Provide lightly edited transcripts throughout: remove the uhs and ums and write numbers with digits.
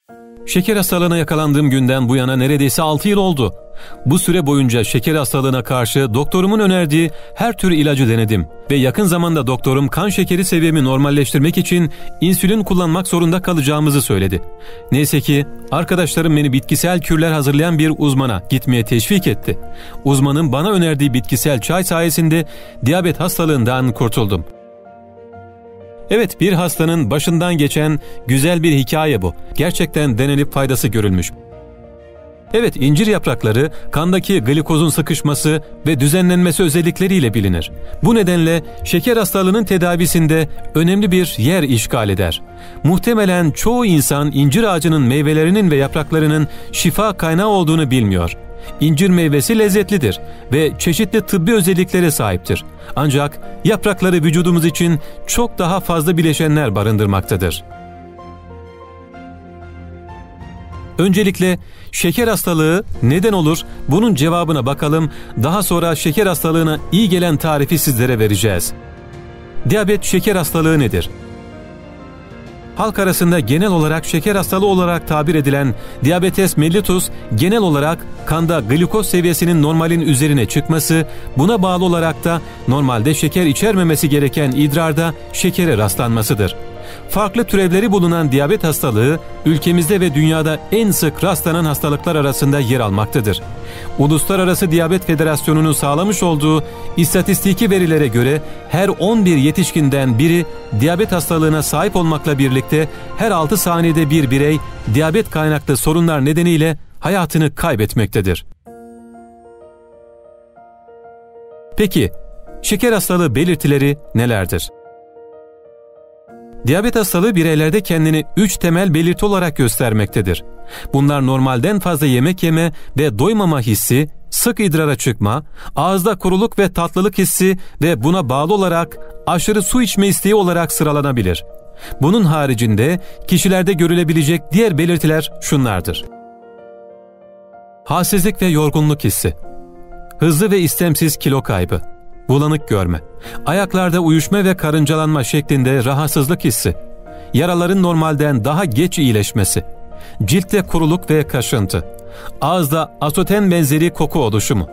Şeker hastalığına yakalandığım günden bu yana neredeyse 6 yıl oldu. Bu süre boyunca şeker hastalığına karşı doktorumun önerdiği her tür ilacı denedim ve yakın zamanda doktorum kan şekeri seviyemi normalleştirmek için insülin kullanmak zorunda kalacağımızı söyledi. Neyse ki arkadaşlarım beni bitkisel kürler hazırlayan bir uzmana gitmeye teşvik etti. Uzmanın bana önerdiği bitkisel çay sayesinde diyabet hastalığından kurtuldum. Evet, bir hastanın başından geçen güzel bir hikaye bu. Gerçekten denenip faydası görülmüş. Evet, incir yaprakları kandaki glikozun sıkışması ve düzenlenmesi özellikleriyle bilinir. Bu nedenle şeker hastalığının tedavisinde önemli bir yer işgal eder. Muhtemelen çoğu insan incir ağacının meyvelerinin ve yapraklarının şifa kaynağı olduğunu bilmiyor. İncir meyvesi lezzetlidir ve çeşitli tıbbi özelliklere sahiptir. Ancak yaprakları vücudumuz için çok daha fazla bileşenler barındırmaktadır. Öncelikle şeker hastalığı neden olur? Bunun cevabına bakalım. Daha sonra şeker hastalığına iyi gelen tarifi sizlere vereceğiz. Diyabet şeker hastalığı nedir? Halk arasında genel olarak şeker hastalığı olarak tabir edilen diabetes mellitus, genel olarak kanda glikoz seviyesinin normalin üzerine çıkması, buna bağlı olarak da normalde şeker içermemesi gereken idrarda şekere rastlanmasıdır. Farklı türevleri bulunan diyabet hastalığı, ülkemizde ve dünyada en sık rastlanan hastalıklar arasında yer almaktadır. Uluslararası Diyabet Federasyonu'nun sağlamış olduğu istatistiki verilere göre her 11 yetişkinden biri diyabet hastalığına sahip olmakla birlikte her 6 saniyede bir birey diyabet kaynaklı sorunlar nedeniyle hayatını kaybetmektedir. Peki, şeker hastalığı belirtileri nelerdir? Diyabet hastalığı bireylerde kendini 3 temel belirti olarak göstermektedir. Bunlar normalden fazla yemek yeme ve doymama hissi, sık idrara çıkma, ağızda kuruluk ve tatlılık hissi ve buna bağlı olarak aşırı su içme isteği olarak sıralanabilir. Bunun haricinde kişilerde görülebilecek diğer belirtiler şunlardır. Halsizlik ve yorgunluk hissi, hızlı ve istemsiz kilo kaybı, bulanık görme, ayaklarda uyuşma ve karıncalanma şeklinde rahatsızlık hissi, yaraların normalden daha geç iyileşmesi, ciltte kuruluk ve kaşıntı, ağızda asoten benzeri koku oluşumu.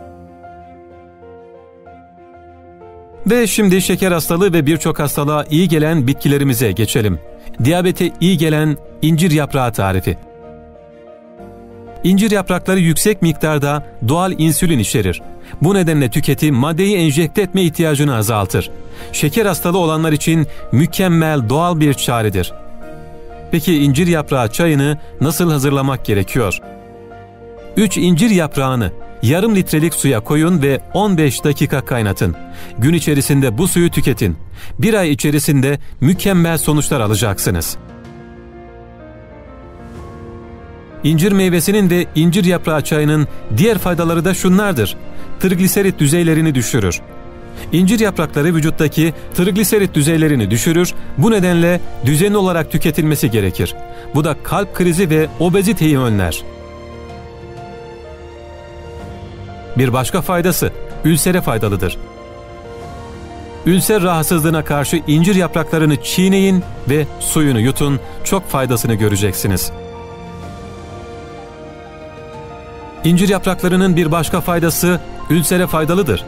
Ve şimdi şeker hastalığı ve birçok hastalığa iyi gelen bitkilerimize geçelim. Diyabete iyi gelen incir yaprağı tarifi. İncir yaprakları yüksek miktarda doğal insülin içerir. Bu nedenle tüketim maddeyi enjekte etme ihtiyacını azaltır. Şeker hastalığı olanlar için mükemmel doğal bir çaredir. Peki incir yaprağı çayını nasıl hazırlamak gerekiyor? 3 incir yaprağını yarım litrelik suya koyun ve 15 dakika kaynatın. Gün içerisinde bu suyu tüketin. Bir ay içerisinde mükemmel sonuçlar alacaksınız. İncir meyvesinin ve incir yaprağı çayının diğer faydaları da şunlardır. Trigliserit düzeylerini düşürür. İncir yaprakları vücuttaki trigliserit düzeylerini düşürür. Bu nedenle düzenli olarak tüketilmesi gerekir. Bu da kalp krizi ve obeziteyi önler. Bir başka faydası, ülsere faydalıdır. Ülser rahatsızlığına karşı incir yapraklarını çiğneyin ve suyunu yutun, çok faydasını göreceksiniz. İncir yapraklarının bir başka faydası, ülsere faydalıdır.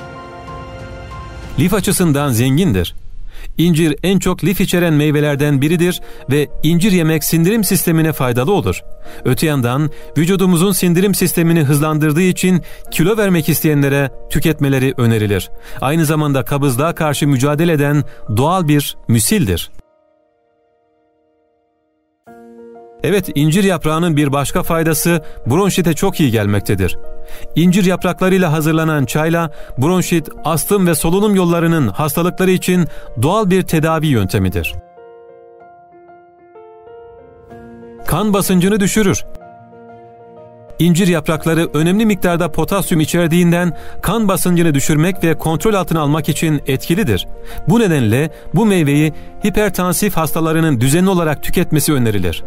Lif açısından zengindir. İncir en çok lif içeren meyvelerden biridir ve incir yemek sindirim sistemine faydalı olur. Öte yandan vücudumuzun sindirim sistemini hızlandırdığı için kilo vermek isteyenlere tüketmeleri önerilir. Aynı zamanda kabızlığa karşı mücadele eden doğal bir müsildir. Evet, incir yaprağının bir başka faydası bronşite çok iyi gelmektedir. İncir yapraklarıyla hazırlanan çayla bronşit, astım ve solunum yollarının hastalıkları için doğal bir tedavi yöntemidir. Kan basıncını düşürür. İncir yaprakları önemli miktarda potasyum içerdiğinden kan basıncını düşürmek ve kontrol altına almak için etkilidir. Bu nedenle bu meyveyi hipertansif hastalarının düzenli olarak tüketmesi önerilir.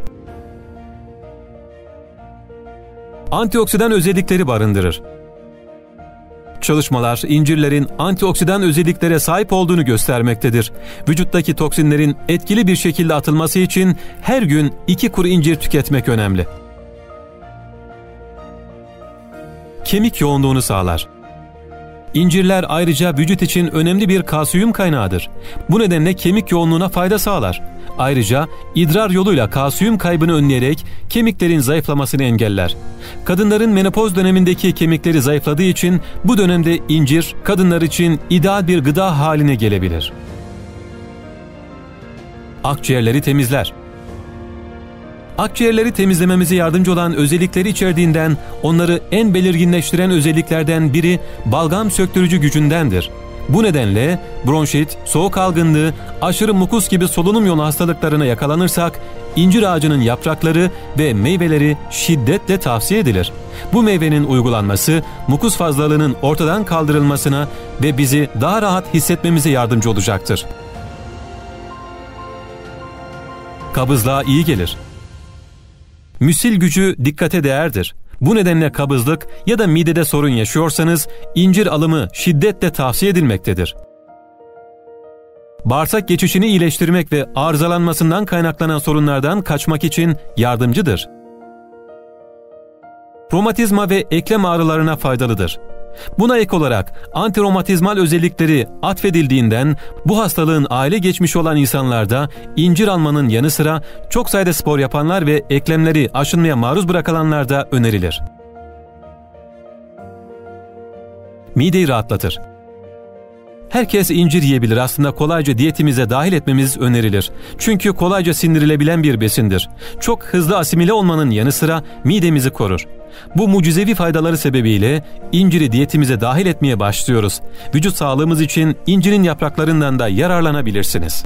Antioksidan özellikleri barındırır. Çalışmalar, incirlerin antioksidan özelliklere sahip olduğunu göstermektedir. Vücuttaki toksinlerin etkili bir şekilde atılması için her gün 2 kuru incir tüketmek önemli. Kemik yoğunluğunu sağlar. İncirler ayrıca vücut için önemli bir kalsiyum kaynağıdır. Bu nedenle kemik yoğunluğuna fayda sağlar. Ayrıca idrar yoluyla kalsiyum kaybını önleyerek kemiklerin zayıflamasını engeller. Kadınların menopoz dönemindeki kemikleri zayıfladığı için bu dönemde incir kadınlar için ideal bir gıda haline gelebilir. Akciğerleri temizler. Akciğerleri temizlememize yardımcı olan özellikleri içerdiğinden onları en belirginleştiren özelliklerden biri balgam söktürücü gücündendir. Bu nedenle bronşit, soğuk algınlığı, aşırı mukus gibi solunum yolu hastalıklarına yakalanırsak incir ağacının yaprakları ve meyveleri şiddetle tavsiye edilir. Bu meyvenin uygulanması mukus fazlalığının ortadan kaldırılmasına ve bizi daha rahat hissetmemize yardımcı olacaktır. Kabızlığa iyi gelir. Müsil gücü dikkate değerdir. Bu nedenle kabızlık ya da midede sorun yaşıyorsanız incir alımı şiddetle tavsiye edilmektedir. Bağırsak geçişini iyileştirmek ve arızalanmasından kaynaklanan sorunlardan kaçmak için yardımcıdır. Romatizma ve eklem ağrılarına faydalıdır. Buna ek olarak antiromatizmal özellikleri atfedildiğinden bu hastalığın aile geçmişi olan insanlarda incir almanın yanı sıra çok sayıda spor yapanlar ve eklemleri aşınmaya maruz bırakılanlarda önerilir. Mideyi rahatlatır. Herkes incir yiyebilir, aslında kolayca diyetimize dahil etmemiz önerilir. Çünkü kolayca sindirilebilen bir besindir. Çok hızlı asimile olmanın yanı sıra midemizi korur. Bu mucizevi faydaları sebebiyle inciri diyetimize dahil etmeye başlıyoruz. Vücut sağlığımız için incirin yapraklarından da yararlanabilirsiniz.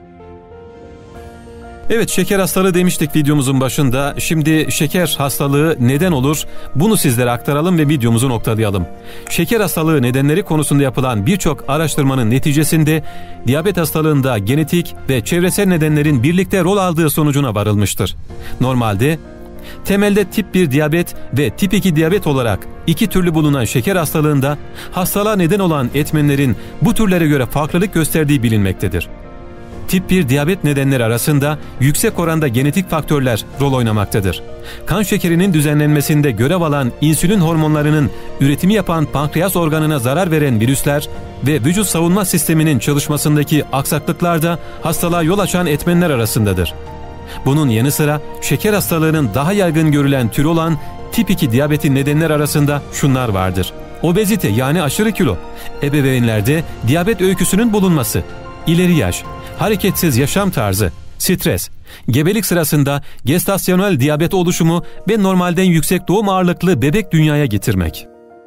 Evet, şeker hastalığı demiştik videomuzun başında. Şimdi şeker hastalığı neden olur? Bunu sizlere aktaralım ve videomuzu noktalayalım. Şeker hastalığı nedenleri konusunda yapılan birçok araştırmanın neticesinde diyabet hastalığında genetik ve çevresel nedenlerin birlikte rol aldığı sonucuna varılmıştır. Normalde temelde tip 1 diyabet ve tip 2 diyabet olarak iki türlü bulunan şeker hastalığında hastalığa neden olan etmenlerin bu türlere göre farklılık gösterdiği bilinmektedir. Tip 1 diyabet nedenleri arasında yüksek oranda genetik faktörler rol oynamaktadır. Kan şekerinin düzenlenmesinde görev alan insülin hormonlarının üretimi yapan pankreas organına zarar veren virüsler ve vücut savunma sisteminin çalışmasındaki aksaklıklar da hastalığa yol açan etmenler arasındadır. Bunun yanı sıra şeker hastalığının daha yaygın görülen türü olan tip 2 diyabetin nedenler arasında şunlar vardır. Obezite, yani aşırı kilo, ebeveynlerde diyabet öyküsünün bulunması, ileri yaş, hareketsiz yaşam tarzı, stres, gebelik sırasında gestasyonel diyabet oluşumu ve normalden yüksek doğum ağırlıklı bebek dünyaya getirmek.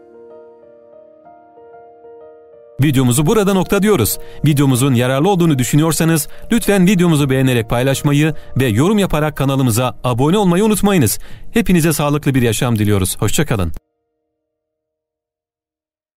Videomuzu burada noktalıyoruz. Videomuzun yararlı olduğunu düşünüyorsanız lütfen videomuzu beğenerek paylaşmayı ve yorum yaparak kanalımıza abone olmayı unutmayınız. Hepinize sağlıklı bir yaşam diliyoruz. Hoşça kalın.